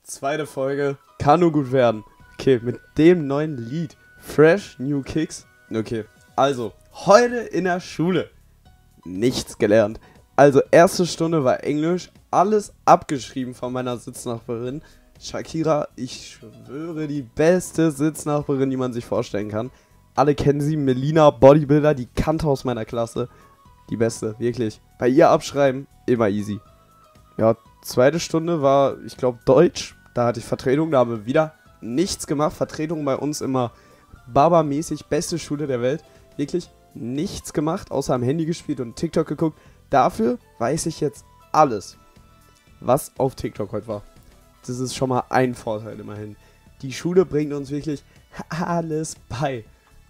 Zweite Folge. Kann nur gut werden. Okay, mit dem neuen Lied. Fresh New Kicks. Okay, also, heute in der Schule. Nichts gelernt. Also, erste Stunde war Englisch. Alles abgeschrieben von meiner Sitznachbarin. Shakira, ich schwöre, die beste Sitznachbarin, die man sich vorstellen kann. Alle kennen sie. Melina, Bodybuilder, die Kante aus meiner Klasse. Die beste, wirklich. Bei ihr abschreiben, immer easy. Ja, zweite Stunde war, ich glaube, Deutsch. Da hatte ich Vertretung, da haben wir wieder nichts gemacht. Vertretung bei uns immer Baba-mäßig, beste Schule der Welt. Wirklich nichts gemacht, außer am Handy gespielt und TikTok geguckt. Dafür weiß ich jetzt alles, was auf TikTok heute war. Das ist schon mal ein Vorteil immerhin. Die Schule bringt uns wirklich alles bei.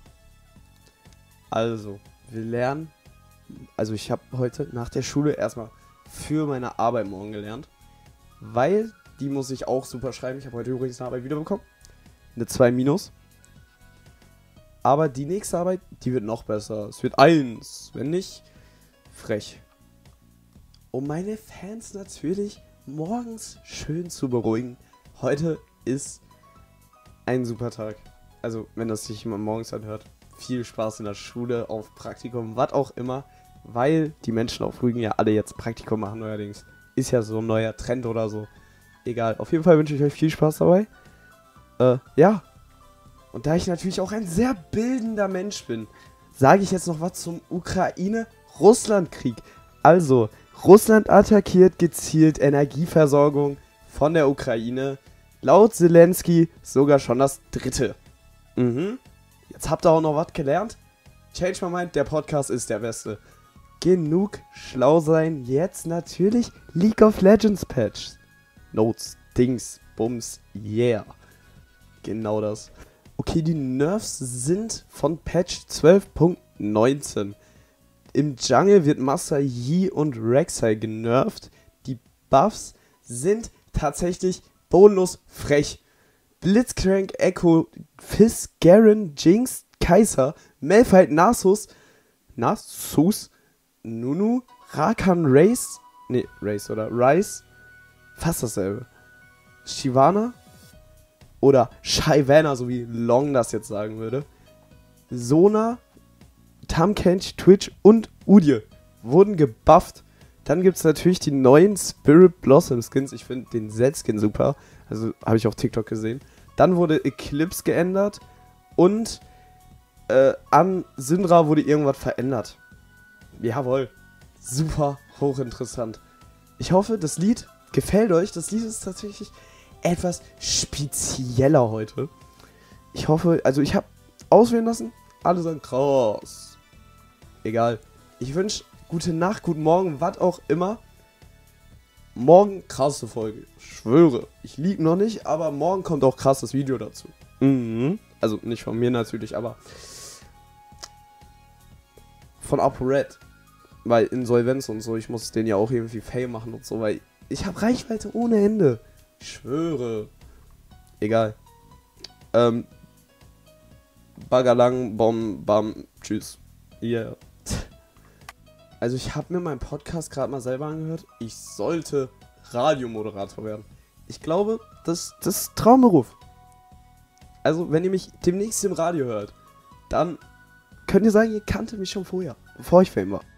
Also, wir lernen. Also ich habe heute nach der Schule erstmal für meine Arbeit morgen gelernt. Weil die muss ich auch super schreiben. Ich habe heute übrigens eine Arbeit wiederbekommen. Eine 2-. Aber die nächste Arbeit, die wird noch besser. Es wird 1. Wenn nicht, frech. Um meine Fans natürlich morgens schön zu beruhigen. Heute ist ein super Tag. Also, wenn das sich jemand morgens anhört. Viel Spaß in der Schule, auf Praktikum, was auch immer. Weil die Menschen auf Rügen ja alle jetzt Praktikum machen neuerdings. Ist ja so ein neuer Trend oder so. Egal, auf jeden Fall wünsche ich euch viel Spaß dabei. Ja. Und da ich natürlich auch ein sehr bildender Mensch bin, sage ich jetzt noch was zum Ukraine-Russland-Krieg. Also, Russland attackiert gezielt Energieversorgung von der Ukraine. Laut Zelensky sogar schon das 3. Jetzt habt ihr auch noch was gelernt. Change my mind, der Podcast ist der beste. Genug schlau sein, jetzt natürlich League of Legends Patch. Notes, Dings, Bums, yeah. Genau das. Okay, die Nerfs sind von Patch 12.19. Im Jungle wird Master Yi und Rek'Sai genervt. Die Buffs sind tatsächlich bodenlos frech. Blitzcrank, Echo, Fizz, Garen, Jinx, Kai'Sa, Malphite, Nasus, Nunu, Rakan, Ryze, fast dasselbe. Shyvana oder Shyvana, so wie Long das jetzt sagen würde. Sona, Tahm Kench, Twitch und Udyr wurden gebufft. Dann gibt es natürlich die neuen Spirit Blossom Skins. Ich finde den Z-Skin super. Also habe ich auf TikTok gesehen. Dann wurde Eclipse geändert. Und an Syndra wurde irgendwas verändert. Jawohl. Super hochinteressant. Ich hoffe, das Lied gefällt euch. Das Lied ist tatsächlich etwas spezieller heute. Ich hoffe, also ich habe auswählen lassen. Alle sagen krass. Egal. Ich wünsche gute Nacht, guten Morgen, was auch immer. Morgen krasse Folge. Ich schwöre. Ich lieg noch nicht, aber morgen kommt auch krasses Video dazu. Also nicht von mir natürlich, aber von ApoRed. Weil Insolvenz und so, ich muss den ja auch irgendwie Fame machen und so, weil ich habe Reichweite ohne Ende. Ich schwöre. Egal. Baggerlang, Bom, Bam, tschüss. Yeah. Also ich habe mir meinen Podcast gerade mal selber angehört. Ich sollte Radiomoderator werden. Ich glaube, das ist Traumberuf. Also wenn ihr mich demnächst im Radio hört, dann könnt ihr sagen, ihr kanntet mich schon vorher, bevor ich Fame war.